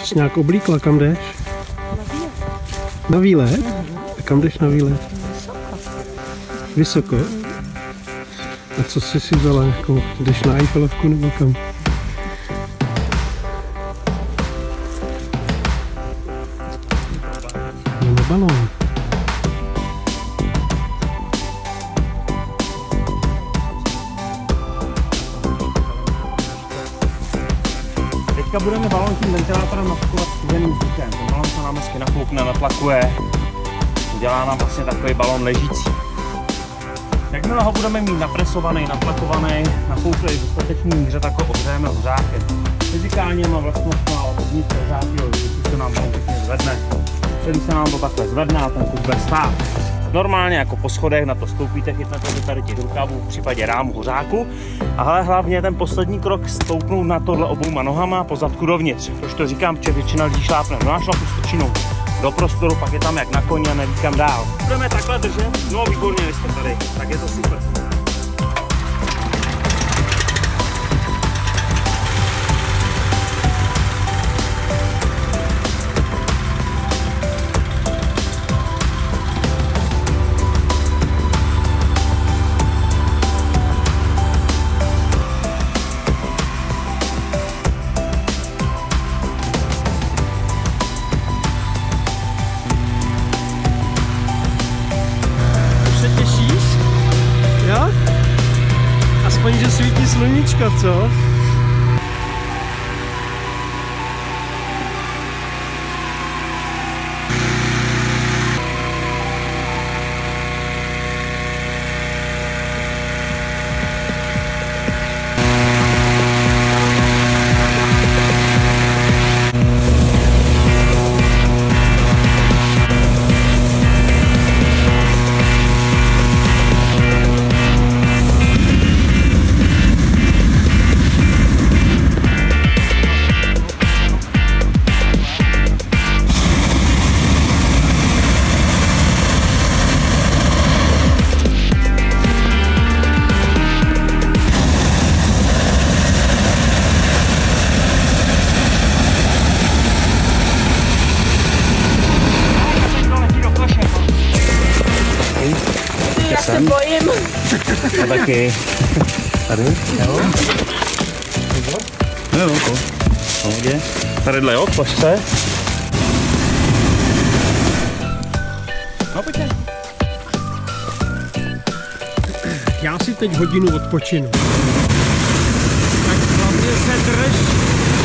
Jsi nějak oblíkla, kam jdeš? Na výlet? A kam jdeš na výlet? Vysoko. A co jsi si vzala? Jako, jdeš na Eiffelovku nebo kam? No, na balón. Teďka budeme balón tím ventilátorem nafukovat studeným vzduchem. Ten balón se nám hezky nafoukne, natlakuje. Udělá nám vlastně takový balón ležící. Jakmile ho budeme mít napresovaný, natlakovaný, nafouklý v dostatečný míře, tak ho ohřejeme hořákem. Fyzikálně má vlastnost má uvnitř hořátýho vzduchu, se nám balón pěkně zvedne. Když se nám to takhle zvedne a ten kus bude stát. Normálně jako po schodech na to stoupíte, chytnete do tady těch rukávů, v případě rámu hořáku. Ale hlavně ten poslední krok stoupnout na tohle obouma nohama po zadku dovnitř. Proč to říkám, že většina lidí šlápne do nášlapu skočinou do prostoru, pak je tam jak na koni a neví kam dál. Budeme takhle držet, no výborně jste tady, tak je to super. Aspoň, že svítí sluníčko, co? Já se bojím. A taky. Tady? Jo. Jo, pohodě. Tadyhle jo, tlač se. No pojďte. Já si teď hodinu odpočinu. Tak hlavně se drž.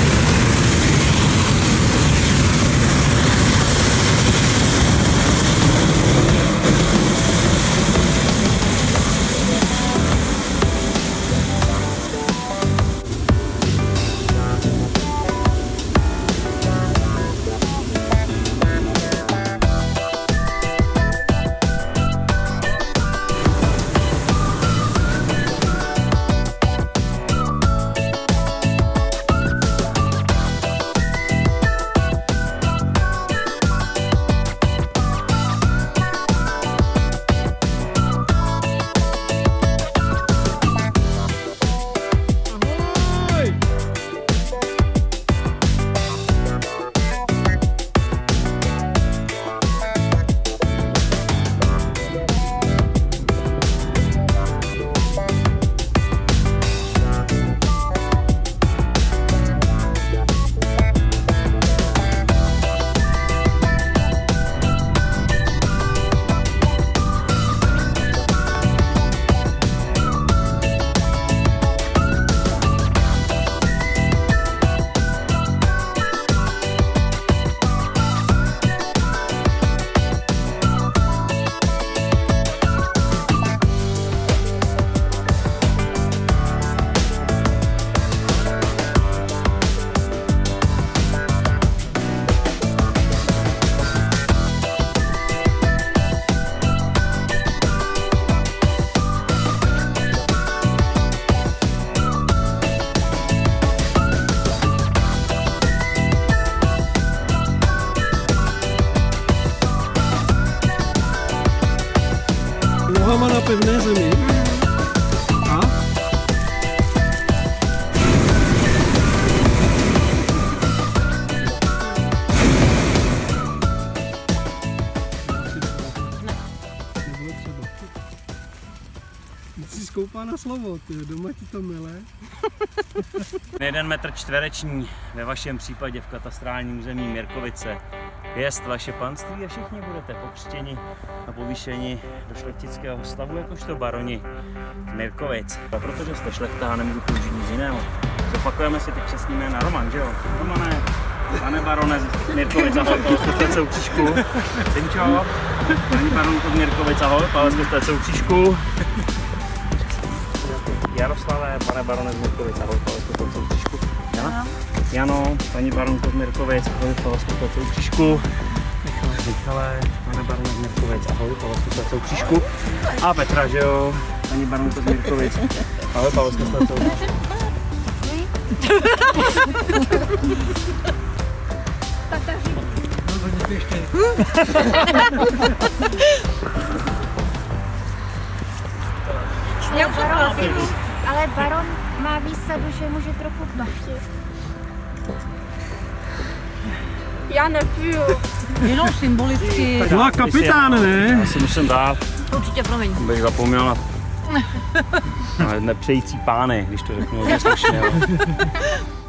Nohama na pevné zemi. A? pana slovo, ty doma ti to mele. 1 metr čtvereční ve vašem případě v katastrálním území Mirkovice. Jest vaše panství a všichni budete pokřtěni a povýšeni do šlechtického stavu jakožto baroni z Mirkovic. A protože jste šlechta, nemůžu použít nic jiného. Zopakujeme si ty křestní jména. Roman, že jo? Romane, pane barone z Mirkovic, ahoj, Pavle z křížku. Tinčo, paní baronko z Mirkovic, ahoj, Pavle z křížku. Jaroslave, pane barone z Mirkovic, ahoj, Pavle z křížku. Jana? Jano, paní baronko z Mirkovic, ahoj, Pavle z křížku. Michale, pane barone z Mirkovic, ahoj, Pavle z křížku. A Petra, že jo, paní baronko z Mirkovic, ahoj, Pavle z křížku. Ale baron má výsadu, že může trochu tlačit. Já nepiju. Jenom symbolicky. No a kapitán, ne? Já si musím dát, Určitě, promiň. bych zapomněl na nepřející pány, když to řeknu hodně slušně.